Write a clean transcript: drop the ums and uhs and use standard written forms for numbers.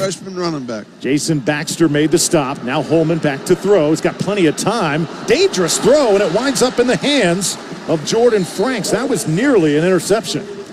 freshman running back. Jason Baxter made the stop. Now Holman back to throw. He's got plenty of time. Dangerous throw, and it winds up in the hands of Jordan Franks. That was nearly an interception.